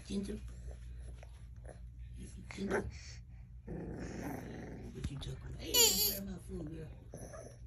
Ginger? You eat ginger? What you talking about? Hey, grab my food, girl.